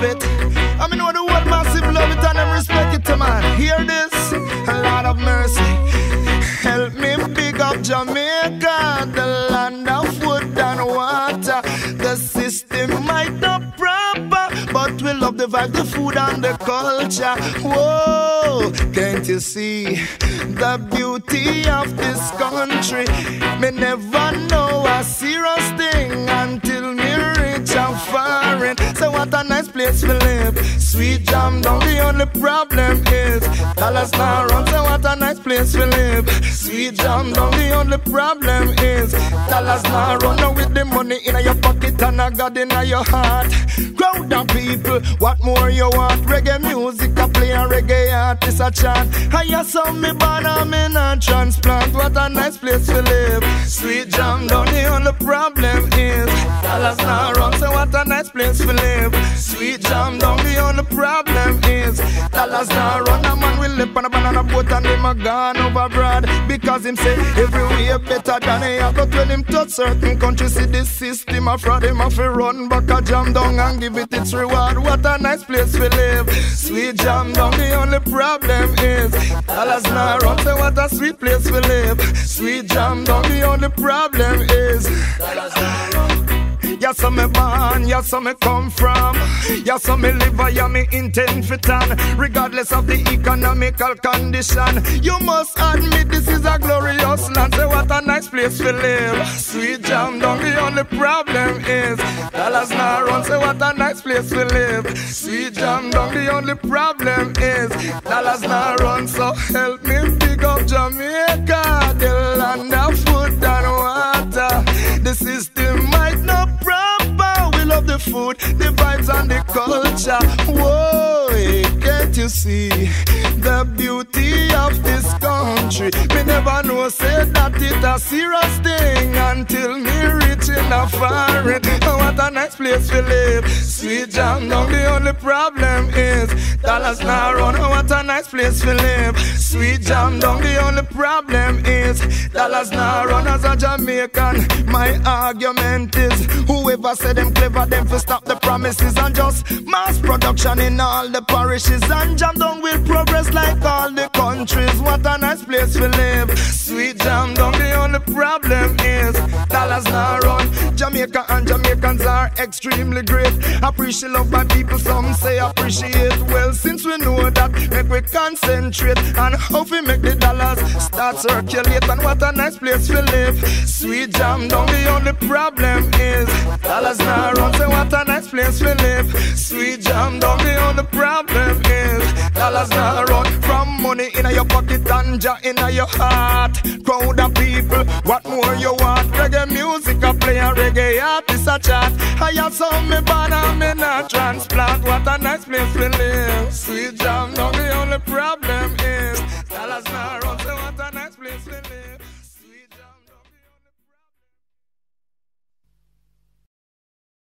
it. I mean, know the world massive love it and them respect it, man. Hear this, a lot of mercy. Help me big up Jamaica, the land of food and water. The system might not proper, but we love the vibe, the food and the culture. Whoa, can't you see the beauty of this country? Me never know a serious thing until me reach a foreign. So what a nice place to live. Sweet jam down, the only problem is dollars not run. So what a nice place to live. Sweet jam down, the only problem is dollars not run. Now with the money in your pocket and a God in your heart. Crowd of people, what more you want? Reggae music, I play a reggae artist a chant. I hear some me born and me not transplant. What a nice place to live. Sweet jam down, the only problem is dollars not run. So what a nice place to live. Sweet jam down, the only problem is dollars not run. A man will live on a banana boat and him a gone over broad. Because him say everywhere better than he have. But when him touch certain countries, see this system a fraud. Him have to run back a jam down and give it its reward. What a nice place to live. Sweet jam down, the only problem is dollars not run. So what a sweet place to live. Sweet jam down, the only problem is dollars not run. Yes, so me born, yes, so me come from. Yes, so me live, yeah, me intend fit on. Regardless of the economical condition, you must admit this is a glorious land. Say what a nice place to live. Sweet jam down, the only problem is dollars not run. Say what a nice place to live. Sweet jam down, the only problem is dollars not run. So help me pick up Jamaica, the land of food and water. The system might not proper. We love the food, the vibes and the culture. Whoa, can't you see the beauty of this country? Me never know say that it a serious thing until me reach in a foreign. Oh, what a nice place to live. Sweet jam down, the only problem is dollars not run. Oh, what a nice place to live. Sweet jam down, the only problem is dollars not run. As a Jamaican, my argument is whoever said them clever, them for stop the promises and just mass production in all the parishes. And jam down will progress like all the countries. What a nice place to live. Sweet jam down, the only problem is dollars not run. Jamaica and Jamaicans are extremely great. Appreciate love by people, some say appreciate. Well, since we know that, make we concentrate on how we make the dollars start circulate. And what a nice place to live. Sweet jam down, the only problem is dollars not run. Say what a nice place to live. Sweet jam down, the only problem is dollars not run. From money in your pocket and ja in your heart. Crowd of people, what more you want? Reggae music, I play a reggae artist a chat. I have some me born and me not transplant. What a nice place to live. Sweet jam down, the only problem